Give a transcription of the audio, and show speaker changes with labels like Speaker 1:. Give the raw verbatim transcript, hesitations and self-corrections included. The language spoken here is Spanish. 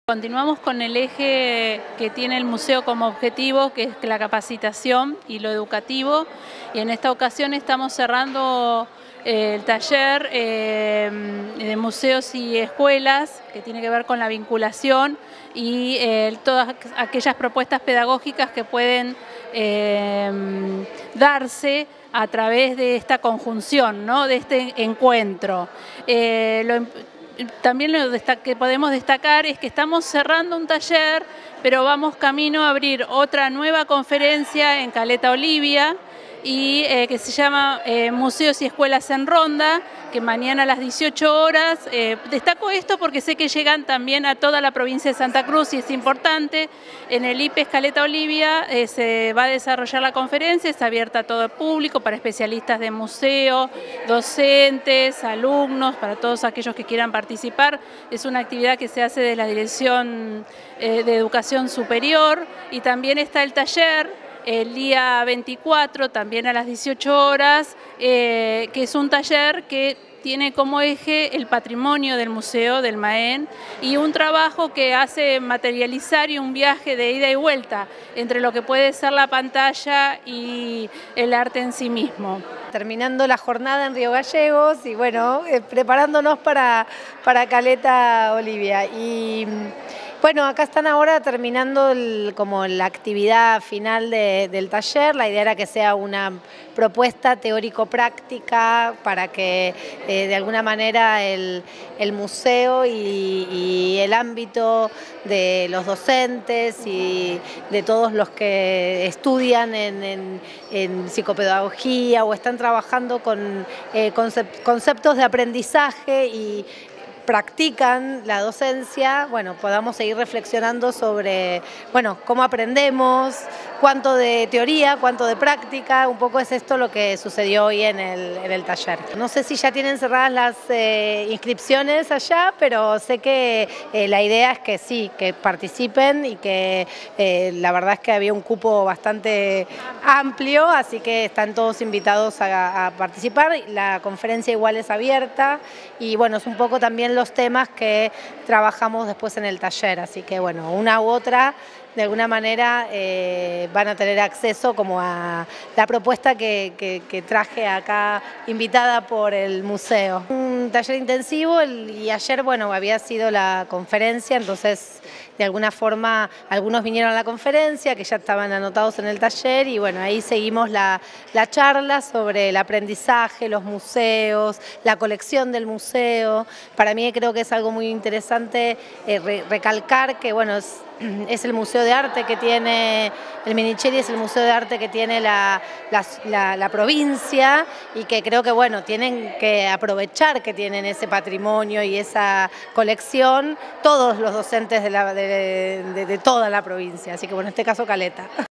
Speaker 1: Continuamos con el eje que tiene el museo como objetivo, que es la capacitación y lo educativo, y en esta ocasión estamos cerrando eh, el taller eh, de museos y escuelas, que tiene que ver con la vinculación y eh, todas aquellas propuestas pedagógicas que pueden eh, darse a través de esta conjunción, ¿no? De este encuentro. Eh, lo, También lo que podemos destacar es que estamos cerrando un taller, pero vamos camino a abrir otra nueva conferencia en Caleta Olivia, y eh, que se llama eh, Museos y Escuelas en Ronda, que mañana a las dieciocho horas. Eh, destaco esto porque sé que llegan también a toda la provincia de Santa Cruz y es importante. En el I P E S Caleta Olivia eh, se va a desarrollar la conferencia, está abierta a todo el público, para especialistas de museo, docentes, alumnos, para todos aquellos que quieran participar. Es una actividad que se hace desde la Dirección eh, de Educación Superior, y también está el taller el día veinticuatro, también a las dieciocho horas, eh, que es un taller que tiene como eje el patrimonio del museo del Maén, y un trabajo que hace materializar y un viaje de ida y vuelta entre lo que puede ser la pantalla y el arte en sí mismo.
Speaker 2: Terminando la jornada en Río Gallegos y bueno, eh, preparándonos para, para Caleta Olivia. Y bueno, acá están ahora terminando el, como la actividad final de, del taller. La idea era que sea una propuesta teórico-práctica para que eh, de alguna manera el, el museo y, y el ámbito de los docentes y de todos los que estudian en, en, en psicopedagogía o están trabajando con eh, conceptos de aprendizaje y practican la docencia, bueno, podamos seguir reflexionando sobre, bueno, cómo aprendemos, cuánto de teoría, cuánto de práctica. Un poco es esto lo que sucedió hoy en el, en el taller. No sé si ya tienen cerradas las eh, inscripciones allá, pero sé que eh, la idea es que sí, que participen, y que eh, la verdad es que había un cupo bastante amplio, así que están todos invitados a, a participar. La conferencia igual es abierta y bueno, es un poco también los temas que trabajamos después en el taller, así que bueno, una u otra de alguna manera eh, van a tener acceso como a la propuesta que, que, que traje acá invitada por el museo. Un taller intensivo el, y ayer bueno había sido la conferencia, entonces de alguna forma algunos vinieron a la conferencia que ya estaban anotados en el taller, y bueno, ahí seguimos la, la charla sobre el aprendizaje, los museos, la colección del museo. Para mí creo que es algo muy interesante eh, re, recalcar que bueno, es, es el museo de arte que tiene, el Minicheri es el museo de arte que tiene la, la, la, la provincia, y que creo que bueno, tienen que aprovechar que tienen ese patrimonio y esa colección todos los docentes de, la, de, de, de toda la provincia, así que bueno, en este caso Caleta.